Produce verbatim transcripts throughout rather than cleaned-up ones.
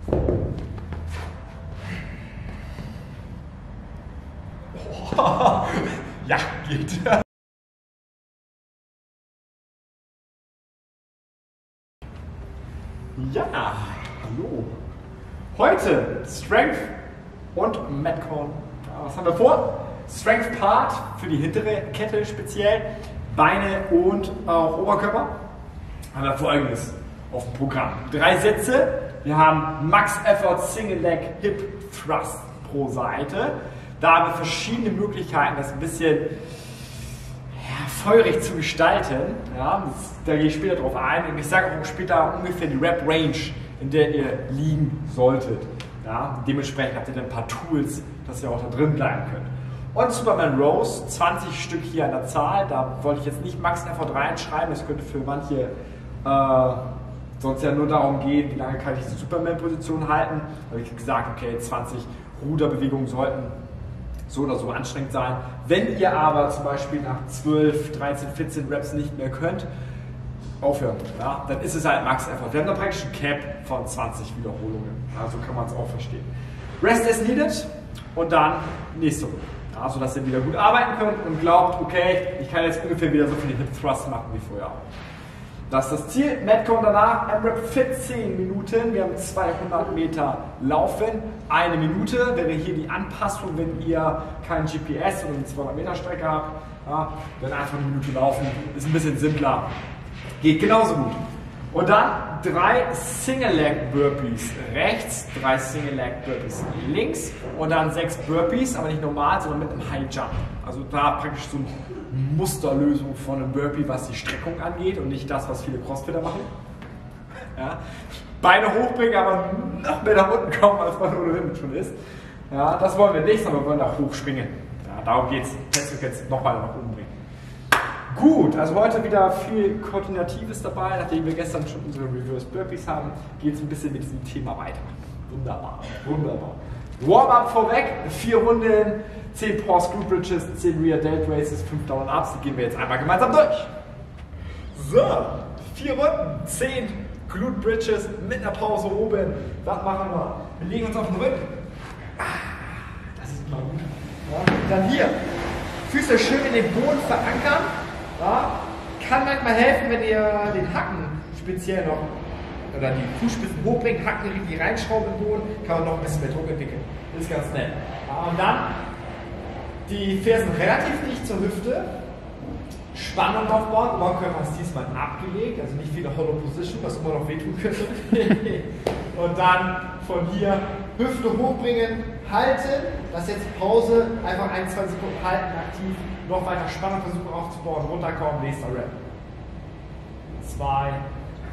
Oh, ja, geht. Ja, hallo. Heute Strength und Metcon. Ja, was haben wir vor? Strength Part für die hintere Kette speziell, Beine und auch Oberkörper. Haben wir Folgendes auf dem Programm. Drei Sätze. Wir haben Max Effort Single Leg Hip Thrust pro Seite. Da haben wir verschiedene Möglichkeiten, das ein bisschen ja, feurig zu gestalten. Ja, das, da gehe ich später drauf ein. Und ich sage auch später ungefähr die Rep-Range, in der ihr liegen solltet. Ja, dementsprechend habt ihr dann ein paar Tools, dass ihr auch da drin bleiben könnt. Und Superman Rows, zwanzig Stück hier an der Zahl. Da wollte ich jetzt nicht Max Effort reinschreiben. Das könnte für manche äh, sonst ja nur darum gehen, wie lange kann ich diese Superman-Position halten. Da habe ich gesagt, okay, zwanzig Ruderbewegungen sollten so oder so anstrengend sein. Wenn ihr aber zum Beispiel nach zwölf, dreizehn, vierzehn Reps nicht mehr könnt, aufhören, ja, dann ist es halt Max Effort. Wir haben da praktisch ein Cap von zwanzig Wiederholungen. Ja, so kann man es auch verstehen. Rest as needed und dann nächste Runde. Ja, sodass ihr wieder gut arbeiten könnt und glaubt, okay, ich kann jetzt ungefähr wieder so viele Hip Thrusts machen wie vorher auch. Das ist das Ziel. Metcon danach, M Rep Fit zehn Minuten. Wir haben zweihundert Meter Laufen. Eine Minute wäre hier die Anpassung, wenn ihr kein G P S oder eine zweihundert Meter Strecke habt. Ja, dann einfach eine Minute laufen. Ist ein bisschen simpler. Geht genauso gut. Und dann drei Single Leg Burpees rechts, drei Single Leg Burpees links und dann sechs Burpees, aber nicht normal, sondern mit einem High Jump. Also da praktisch so eine Musterlösung von einem Burpee, was die Streckung angeht und nicht das, was viele Crossfitter machen. Ja. Beine hochbringen, aber noch mehr nach unten kommen, als man ohnehin schon ist. Ja, das wollen wir nicht, sondern wir wollen da hochspringen. Ja, darum geht es. Jetzt jetzt nochmal nach oben bringen. Gut, also heute wieder viel Koordinatives dabei. Nachdem wir gestern schon unsere Reverse Burpees haben, geht es ein bisschen mit diesem Thema weiter. Wunderbar, wunderbar. Warm-up vorweg, vier Runden, zehn Pause Glute Bridges, zehn Rear Delt Races, fünf Down Ups. Die gehen wir jetzt einmal gemeinsam durch. So, vier Runden, zehn Glute Bridges mit einer Pause oben. Was machen wir? Wir legen uns auf den Rücken. Das ist immer gut. Ja, dann hier, Füße schön in den Boden verankern. Ja, kann manchmal helfen, wenn ihr den Hacken speziell noch oder die Fußspitzen hochbringt, Hacken richtig reinschrauben im Boden, kann man noch ein bisschen mehr Druck entwickeln. Das ist ganz nett. Ja, und dann die Fersen relativ dicht zur Hüfte, Spannung aufbauen, Oberkörper ist diesmal abgelegt, also nicht wieder Hollow Position, was immer noch wehtun könnte. Und dann von hier Hüfte hochbringen, halten, das jetzt Pause, einfach ein, zwei Sekunden halten, aktiv, noch weiter Spannung versuchen aufzubauen, runterkommen, nächster Rep. Zwei,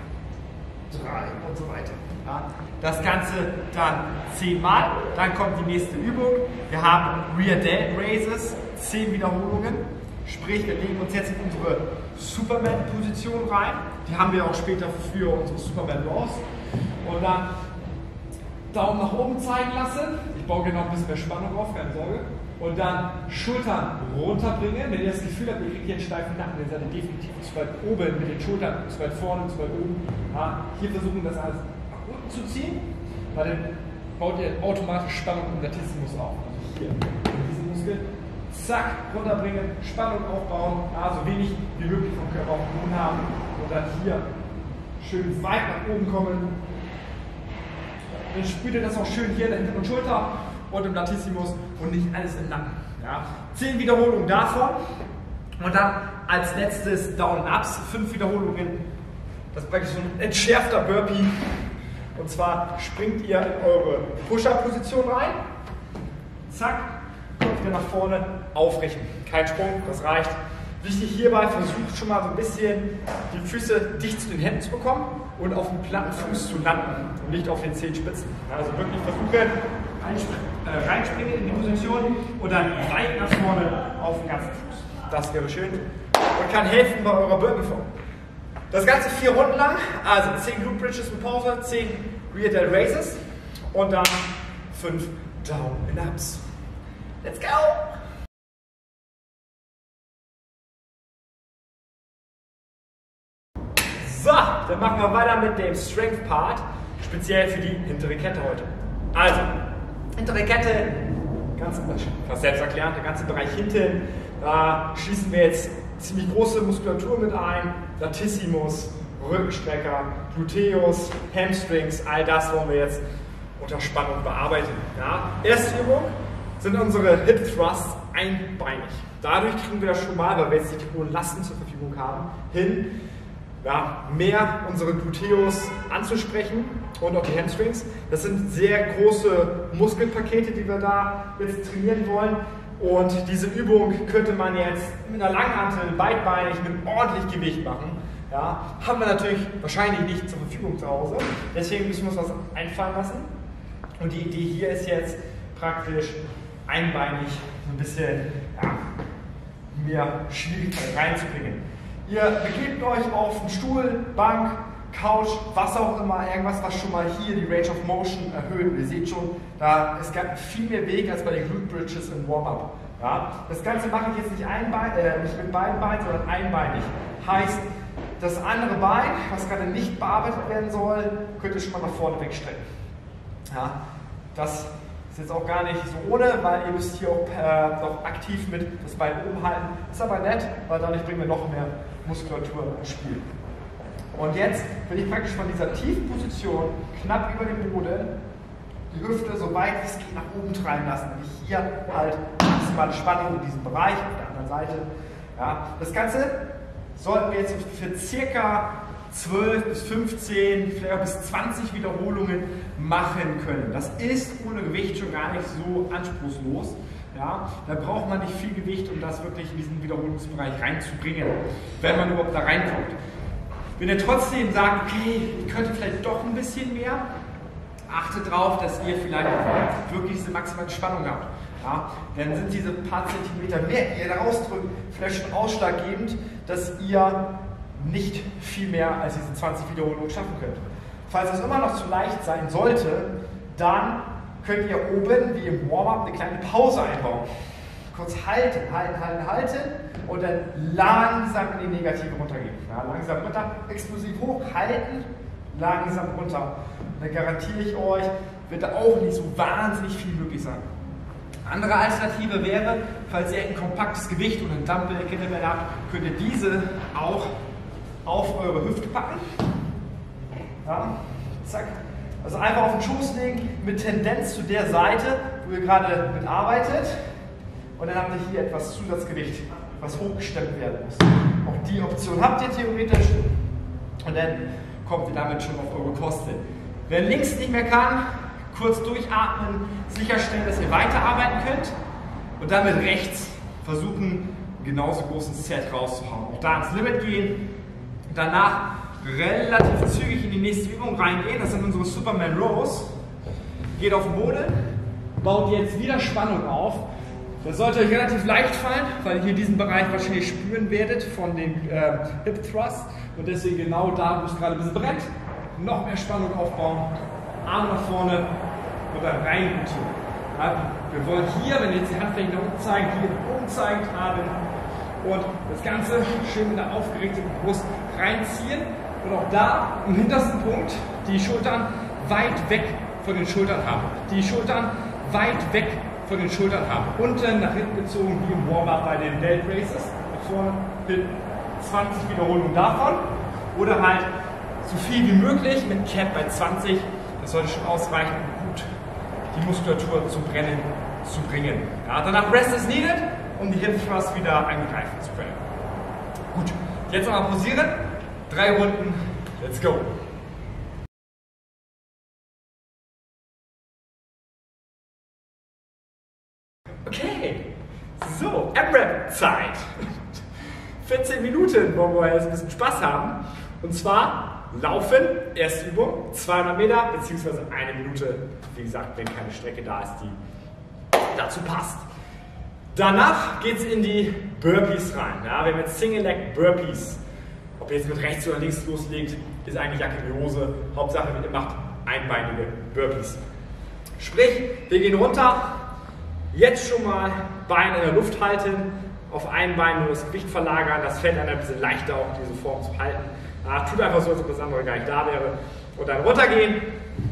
drei und so weiter. Ja, das Ganze dann zehnmal, dann kommt die nächste Übung. Wir haben Rear Delt Raises, zehn Wiederholungen, sprich wir legen uns jetzt in unsere Superman-Position rein. Die haben wir auch später für unsere Superman Rows. Und dann Daumen nach oben zeigen lassen. Ich baue hier noch ein bisschen mehr Spannung auf, keine Sorge. Und dann Schultern runterbringen. Wenn ihr das Gefühl habt, ihr kriegt hier einen steifen Nacken, dann seid ihr definitiv zu weit oben mit den Schultern, zu weit vorne, zu weit oben. Ja, hier versuchen das alles nach unten zu ziehen, weil dann baut ihr automatisch Spannung im Latissimus auf. Also hier, diesen Muskel. Zack, runterbringen, Spannung aufbauen, ja, so wenig wie möglich vom Körper auf den Boden haben. Und dann hier schön weit nach oben kommen. Dann spürt ihr das auch schön hier in der hinteren Schulter und im Latissimus und nicht alles im Nacken. Ja. zehn Wiederholungen davon und dann als letztes Down-Ups, fünf Wiederholungen. Das ist praktisch so ein entschärfter Burpee. Und zwar springt ihr in eure Push-Up-Position rein. Zack, kommt wieder nach vorne, aufrichten. Kein Sprung, das reicht. Wichtig hierbei, versucht schon mal so ein bisschen die Füße dicht zu den Händen zu bekommen und auf dem platten Fuß zu landen und nicht auf den Zehenspitzen. Also wirklich versuchen, äh, reinspringen in die Position und dann weit nach vorne auf den ganzen Fuß. Das wäre schön und kann helfen bei eurer Burpee-Form. Das Ganze vier Runden lang, also zehn Glute Bridges mit Pause, zehn Rear Delt Raises und dann fünf Down and Ups. Let's go! So, dann machen wir weiter mit dem Strength Part. speziell für die hintere Kette heute. Also, hintere Kette, ganz fast selbsterklärend, der ganze Bereich hinten, da schließen wir jetzt ziemlich große Muskulatur mit ein, Latissimus, Rückenstrecker, Gluteus, Hamstrings, all das wollen wir jetzt unter Spannung bearbeiten. Ja. Erste Übung sind unsere Hip Thrusts einbeinig. Dadurch kriegen wir das schon mal, weil wir jetzt nicht die hohen Lasten zur Verfügung haben, hin, ja, mehr unsere Gluteus anzusprechen und auch die Hamstrings. Das sind sehr große Muskelpakete, die wir da jetzt trainieren wollen. Und diese Übung könnte man jetzt mit einer Langhantel, beidbeinig, mit ordentlich Gewicht machen. Ja, haben wir natürlich wahrscheinlich nicht zur Verfügung zu Hause. Deswegen müssen wir uns was einfallen lassen. Und die Idee hier ist jetzt praktisch einbeinig so ein bisschen ja, mehr Schwierigkeit reinzubringen. Ihr begebt euch auf einen Stuhl, Bank, Couch, was auch immer, irgendwas, was schon mal hier die Range of Motion erhöht. Ihr seht schon, da ist viel mehr Weg als bei den Glute Bridges im Warm-Up. Ja, das Ganze mache ich jetzt nicht, einbein, äh, nicht mit beiden Beinen, sondern einbeinig. Heißt, das andere Bein, was gerade nicht bearbeitet werden soll, könnt ihr schon mal nach vorne wegstrecken. Ja, das ist jetzt auch gar nicht so ohne, weil ihr müsst hier auch äh, noch aktiv mit das Bein oben halten. Ist aber nett, weil dadurch bringen wir noch mehr Muskulatur ins Spiel. Und jetzt bin ich praktisch von dieser tiefen Position knapp über dem Boden die Hüfte so weit wie es geht nach oben treiben lassen. Und ich hier halt maximale Spannung in diesem Bereich, auf der anderen Seite. Ja, das Ganze sollten wir jetzt für circa zwölf bis fünfzehn, vielleicht auch bis zwanzig Wiederholungen machen können. Das ist ohne Gewicht schon gar nicht so anspruchslos. Ja, da braucht man nicht viel Gewicht, um das wirklich in diesen Wiederholungsbereich reinzubringen, wenn man überhaupt da reinkommt. Wenn ihr trotzdem sagt, okay, ich könnte vielleicht doch ein bisschen mehr, achtet darauf, dass ihr vielleicht wirklich diese maximale Spannung habt. Ja, dann sind diese paar Zentimeter mehr, die ihr da rausdrückt, vielleicht schon ausschlaggebend, dass ihr nicht viel mehr als diese zwanzig Wiederholungen schaffen könnt. Falls es immer noch zu leicht sein sollte, dann könnt ihr oben, wie im Warm-up, eine kleine Pause einbauen. Kurz halten, halten, halten, halten und dann langsam in die Negative runtergehen. Ja, langsam runter, explosiv hoch, halten, langsam runter. Und dann garantiere ich euch, wird da auch nicht so wahnsinnig viel möglich sein. Andere Alternative wäre, falls ihr ein kompaktes Gewicht oder ein Dumbbell-Kettlebell habt, könnt ihr diese auch auf eure Hüfte packen. Ja, zack. Also einfach auf den Schoß legen mit Tendenz zu der Seite, wo ihr gerade mitarbeitet. Und dann habt ihr hier etwas Zusatzgewicht, was hochgestemmt werden muss. Auch die Option habt ihr theoretisch. Und dann kommt ihr damit schon auf eure Kosten. Wer links nicht mehr kann, kurz durchatmen, sicherstellen, dass ihr weiterarbeiten könnt. Und dann mit rechts versuchen, einen genauso großen Set rauszuhauen. Auch da ins Limit gehen. Danach relativ zügig in die nächste Übung reingehen. Das sind unsere Superman Rows. Geht auf den Boden, baut jetzt wieder Spannung auf. Das sollte euch relativ leicht fallen, weil ihr hier diesen Bereich wahrscheinlich spüren werdet von den äh, Hip Thrusts. Und deswegen genau da, wo es gerade ein bisschen brennt, noch mehr Spannung aufbauen. Arme nach vorne und dann rein rotieren. Ja, wir wollen hier, wenn ihr jetzt die Handflächen nach unten zeigen, hier nach oben zeigen haben. Und das Ganze schön mit einer aufgerichteten Brust reinziehen. Und auch da im hintersten Punkt die Schultern weit weg von den Schultern haben. Die Schultern weit weg von den Schultern haben. Unten nach hinten gezogen wie im Warm-up bei den Belt Races. Nach vorne hin zwanzig Wiederholungen davon. Oder halt so viel wie möglich mit Cap bei zwanzig. Das sollte schon ausreichen, um gut die Muskulatur zum Brennen zu bringen. Ja, danach Rest is needed, um die Hip Thrust wieder angreifen zu können. Gut, jetzt nochmal pausieren. Drei Runden. Let's go. Okay, so, M-Rap-Zeit. vierzehn Minuten wollen wir jetzt ein bisschen Spaß haben. Und zwar Laufen, erste Übung, zweihundert Meter, beziehungsweise eine Minute, wie gesagt, wenn keine Strecke da ist, die dazu passt. Danach geht es in die Burpees rein. Ja, wir haben jetzt Single Leg Burpees. Ob ihr jetzt mit rechts oder links loslegt, ist eigentlich Jacke wie Hose. Hauptsache, ihr macht einbeinige Burpees. Sprich, wir gehen runter, jetzt schon mal Beine in der Luft halten, auf einem Bein nur das Gewicht verlagern, das fällt einem ein bisschen leichter, auch diese Form zu halten. Ja, tut einfach so, als ob das andere gar nicht da wäre. Und dann runtergehen,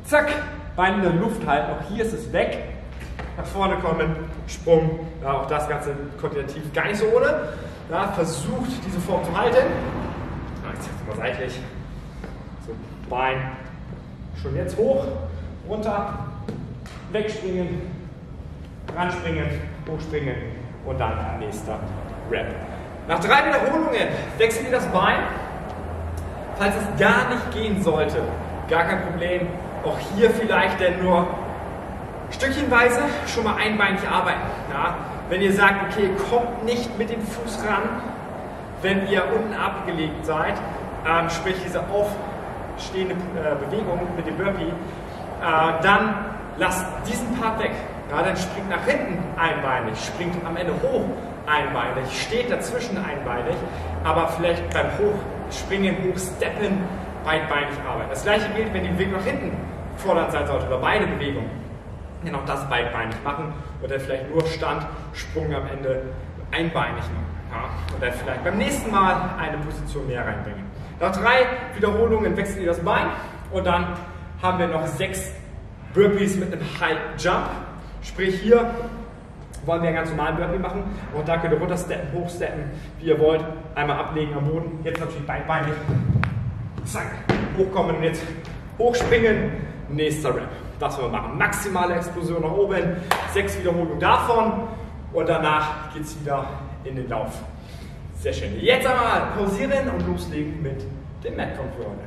Zack, Bein in der Luft halten, auch hier ist es weg. Nach vorne kommen, Sprung, ja, auch das Ganze koordinativ gar nicht so ohne. Ja, versucht diese Form zu halten. Ja, ich zeige es mal seitlich. So, Bein schon jetzt hoch, runter, wegspringen, ranspringen, hochspringen und dann nächster Rep. Nach drei Wiederholungen wechseln wir das Bein. Falls es gar nicht gehen sollte, gar kein Problem. Auch hier vielleicht denn nur stückchenweise schon mal einbeinig arbeiten. Ja? Wenn ihr sagt, okay, kommt nicht mit dem Fuß ran, wenn ihr unten abgelegt seid, ähm, sprich diese aufstehende äh, Bewegung mit dem Burpee, äh, dann lasst diesen Part weg. Ja, dann springt nach hinten einbeinig, springt am Ende hoch einbeinig, steht dazwischen einbeinig, aber vielleicht beim Hochspringen, Hochsteppen beidbeinig arbeiten. Das gleiche gilt, wenn die Bewegung nach hinten fordernd sein sollte oder beide Bewegungen. Dann auch das beidbeinig machen und dann vielleicht nur Stand, Sprung am Ende einbeinig machen. Ja? Und dann vielleicht beim nächsten Mal eine Position mehr reinbringen. Nach drei Wiederholungen wechseln ihr das Bein und dann haben wir noch sechs Burpees mit einem High Jump. Sprich hier wollen wir einen ganz normalen Burpee machen und da könnt ihr runtersteppen, hochsteppen, wie ihr wollt. Einmal ablegen am Boden, jetzt natürlich beidbeinig. Zack, hochkommen und jetzt hochspringen, nächster Rep. Das wollen wir machen. Maximale Explosion nach oben, sechs Wiederholungen davon und danach geht es wieder in den Lauf. Sehr schön. Jetzt einmal pausieren und loslegen mit dem Metcon für heute.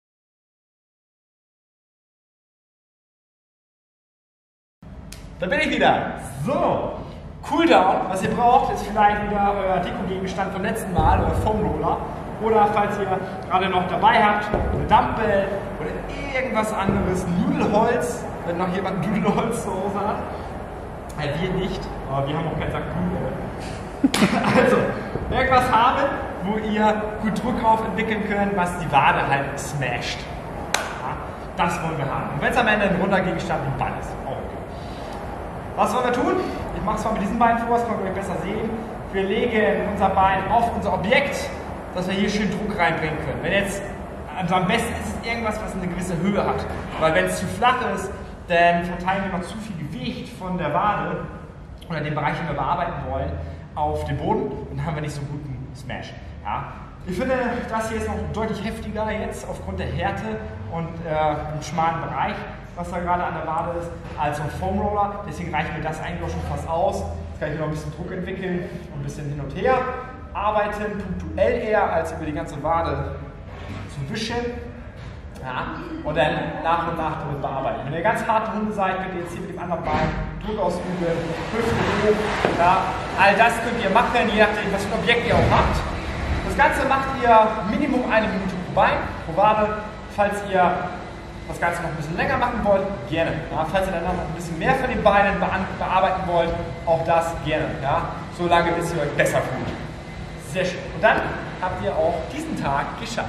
Da bin ich wieder. So, Cooldown, was ihr braucht, ist vielleicht wieder euer Deko-Gegenstand vom letzten Mal, euer Foam Roller. Oder falls ihr gerade noch dabei habt, eine Dumbbell oder irgendwas anderes, Nudelholz, wenn noch jemand Nudelholz zu Hause hat. Ja, wir nicht, aber wir haben auch keinen Sack Nudelholz. Also, irgendwas haben, wo ihr gut Druck drauf entwickeln könnt, was die Wade halt smasht. Ja, das wollen wir haben. Und wenn es am Ende ein runder Gegenstand im Ball ist, auch okay. Was wollen wir tun? Ich mache es mal mit diesem Bein vor, das könnt ihr euch besser sehen. Wir legen unser Bein auf unser Objekt, dass wir hier schön Druck reinbringen können. Wenn jetzt, also am besten ist es irgendwas, was eine gewisse Höhe hat. Weil wenn es zu flach ist, dann verteilen wir noch zu viel Gewicht von der Wade oder dem Bereich, den wir bearbeiten wollen, auf den Boden und dann haben wir nicht so einen guten Smash. Ja. Ich finde, das hier ist noch deutlich heftiger jetzt aufgrund der Härte und äh, im schmalen Bereich, was da gerade an der Wade ist, als so ein Foam Roller. Deswegen reicht mir das eigentlich auch schon fast aus. Jetzt kann ich noch ein bisschen Druck entwickeln und ein bisschen hin und her arbeiten, punktuell eher als über die ganze Wade zu wischen. Ja, und dann nach und nach damit bearbeiten. Wenn ihr ganz harte Hunde seid, könnt ihr jetzt hier mit dem anderen Bein Druck ausüben, Hüfte hoch. Ja, all das könnt ihr machen, je nachdem, was für ein Objekt ihr auch habt. Das Ganze macht ihr Minimum eine Minute pro Bein, pro Wade. Falls ihr das Ganze noch ein bisschen länger machen wollt, gerne. Ja, falls ihr dann noch ein bisschen mehr von den Beinen bearbeiten wollt, auch das gerne. Ja, so lange, bis ihr euch besser fühlt. Sehr schön. Und dann habt ihr auch diesen Tag geschafft.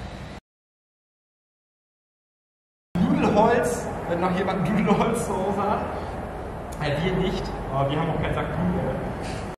Nudelholz, wenn noch jemand Nudelholz zu Hause hat. Ja, wir nicht, aber wir haben auch keinen Sack Nudelholz.